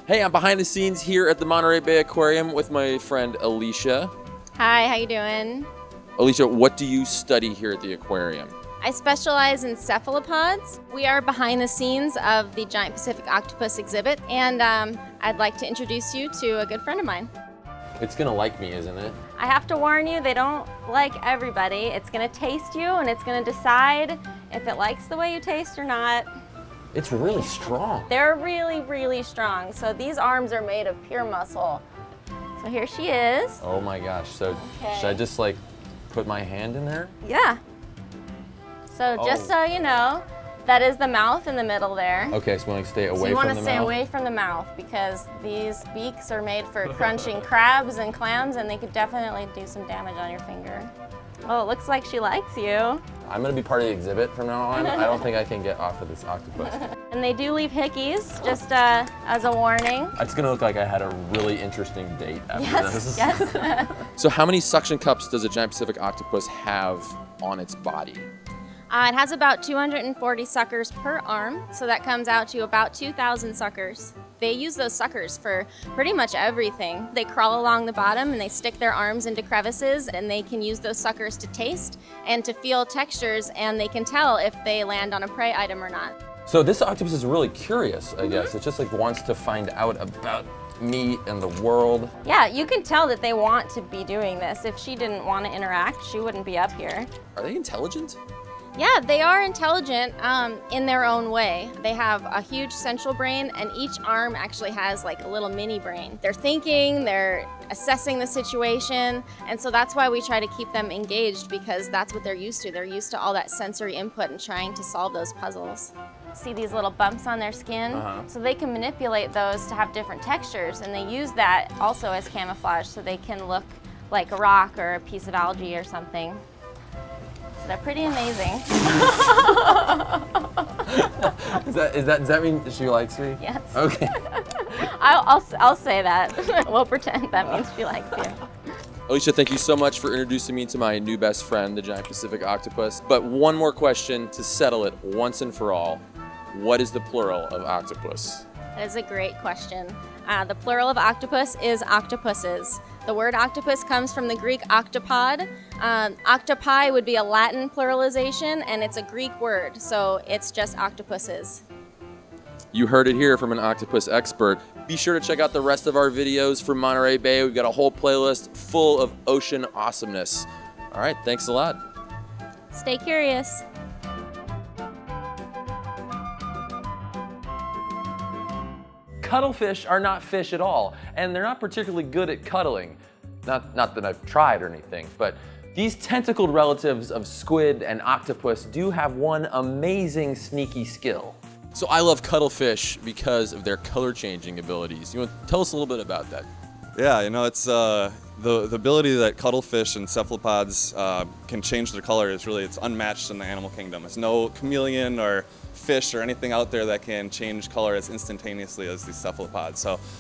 Hey, I'm behind the scenes here at the Monterey Bay Aquarium with my friend Alicia. Hi, how you doing? Alicia, what do you study here at the aquarium? I specialize in cephalopods. We are behind the scenes of the Giant Pacific Octopus exhibit, and I'd like to introduce you to a good friend of mine. It's gonna like me, isn't it? I have to warn you, they don't like everybody. It's gonna taste you, and it's gonna decide if it likes the way you taste or not. It's really strong. They're really, really strong. So these arms are made of pure muscle. So here she is. Oh my gosh, so Okay. should I just like put my hand in there? Yeah. So just so you know, that is the mouth in the middle there. Okay, so we want to stay away from the mouth? So you want to stay away from the mouth because these beaks are made for crunching crabs and clams, and they could definitely do some damage on your finger. Oh, it looks like she likes you. I'm gonna be part of the exhibit from now on. I don't think I can get off of this octopus. And they do leave hickeys, just as a warning. It's gonna look like I had a really interesting date after this. Yes. So how many suction cups does a Giant Pacific Octopus have on its body? It has about 240 suckers per arm, so that comes out to about 2,000 suckers. They use those suckers for pretty much everything. They crawl along the bottom and they stick their arms into crevices, and they can use those suckers to taste and to feel textures, and they can tell if they land on a prey item or not. So this octopus is really curious, I guess. It just like wants to find out about me and the world. Yeah, you can tell that they want to be doing this. If she didn't want to interact, she wouldn't be up here. Are they intelligent? Yeah, they are intelligent in their own way. They have a huge central brain, and each arm actually has like a little mini brain. They're thinking, they're assessing the situation, and so that's why we try to keep them engaged, because that's what they're used to. They're used to all that sensory input and trying to solve those puzzles. See these little bumps on their skin? So they can manipulate those to have different textures, and they use that also as camouflage so they can look like a rock or a piece of algae or something. They're pretty amazing. Does that mean she likes me? Yes. Okay. I'll say that. We'll pretend that means she likes you. Alicia, thank you so much for introducing me to my new best friend, the Giant Pacific Octopus. But one more question to settle it once and for all. What is the plural of octopus? That is a great question. The plural of octopus is octopuses. The word octopus comes from the Greek octopod. Octopi would be a Latin pluralization, and it's a Greek word, so it's just octopuses. You heard it here from an octopus expert. Be sure to check out the rest of our videos from Monterey Bay. We've got a whole playlist full of ocean awesomeness. All right, thanks a lot. Stay curious. Cuttlefish are not fish at all, and they're not particularly good at cuddling. Not that I've tried or anything, but these tentacled relatives of squid and octopus do have one amazing sneaky skill. So I love cuttlefish because of their color changing abilities. You want to tell us a little bit about that? Yeah, you know, it's the ability that cuttlefish and cephalopods can change their color it's unmatched in the animal kingdom. There's no chameleon or fish or anything out there that can change color as instantaneously as these cephalopods. So